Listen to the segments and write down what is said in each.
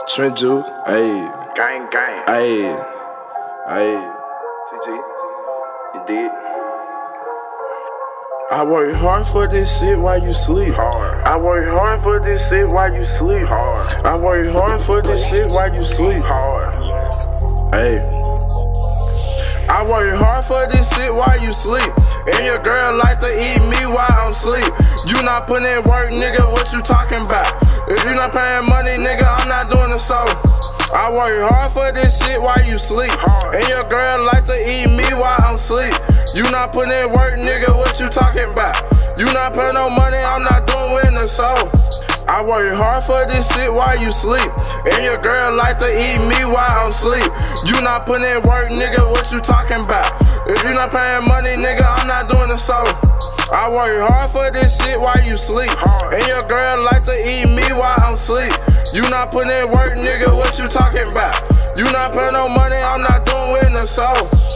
Trent Juice, ayy. Gang, gang. Ayy. Ayy. TG, you did? I work hard for this shit while you sleep. Hard. I work hard for this shit while you sleep. Hard. I work hard for this shit while you sleep. Hard. Ayy. I work hard for this shit while you sleep. And your girl like to eat me while I'm asleep. You not putting in work, nigga, what you talking about? If you not paying money, nigga, I'm not doing it so. I work hard for this shit while you sleep. And your girl like to eat me while I'm asleep. You not putting in work, nigga, what you talking about? You not paying no money, I'm not doing it so. I work hard for this shit while you sleep. And your girl like to eat me while I'm asleep. You not putting in work, nigga, what you talking about? If you not paying money, nigga, I'm not doing it so. I work hard for this shit while you sleep. And your girl like to eat me while I'm asleep. You not putting in work, nigga, what you talking about? You not paying no money, I'm not doing it so.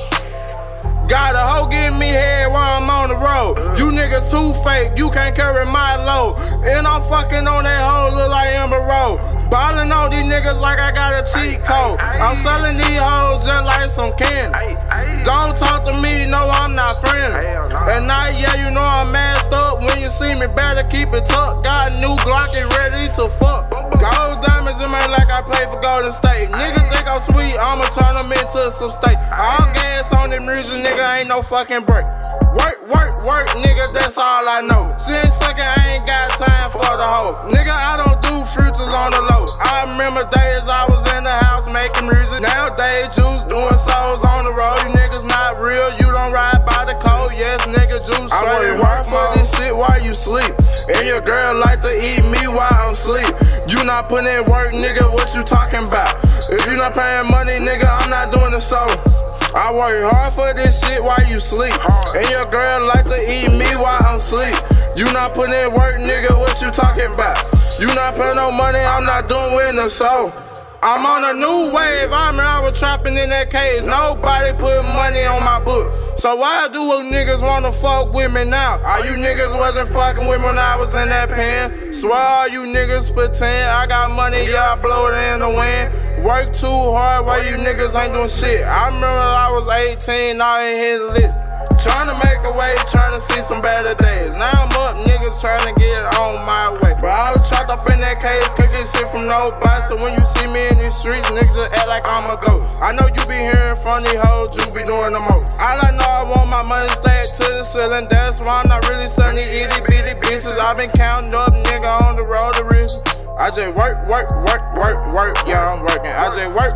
Got a hoe getting me head while I'm on the road. You niggas too fake, you can't carry my load. And I'm fucking on that hoe, look like Amber Rose. Ballin' on these niggas like I got a cheat code. I'm selling these hoes just like some candy. Don't talk to me, no, I'm not friendly. And now, yeah, you know I'm masked up. When you see me, better keep it tucked. Got a new Glock and ready to fuck. Gold diamonds in my like I play for Golden State. Niggas think I'm sweet, I'ma turn them into some steak. All gas on them music, nigga, ain't no fucking break. Work, work, work, nigga, that's all I know. Since second, I ain't got time for the hoe. Nigga, I don't do futures on the low. I remember days I was in the house making music. Nowadays, Juice doing souls on the road. You niggas not real, you don't ride by the code. Yes, nigga, Juice straight. I work hard for this shit while you sleep. And your girl like to eat me while I'm asleep. You not putting in work, nigga, what you talking about? If you not paying money, nigga, I'm not doing it so. I work hard for this shit while you sleep. And your girl like to eat me while I'm asleep. You not putting in work, nigga, what you talking about? You not paying no money, I'm not doing it so. I'm on a new wave, I was trapping in that cage. Nobody put money on my book. So why do niggas wanna fuck with me now? All you niggas wasn't fucking with me when I was in that pen. Swear all you niggas pretend I got money, y'all blow it in the wind. Work too hard while you niggas ain't doing shit. I remember I was 18, now I ain't hit the list. Tryna make a way, tryna see some better days. Now I'm up, niggas tryna get on my way. But I was trapped up in that case, couldn't get shit from nobody. So when you see me in these streets, niggas just act like I'm a goat. I know you be hearing from these hoes, you be doing the most. All I know, I want my money stacked to the ceiling. That's why I'm not really selling these itty bitty bitches. I've been counting up, nigga, on the road to riches. I just work, yeah, I'm working. I just work,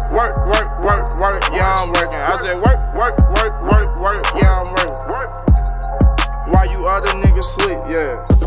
yeah, I'm working. I just work, yeah, I'm working. While you other niggas sleep, yeah.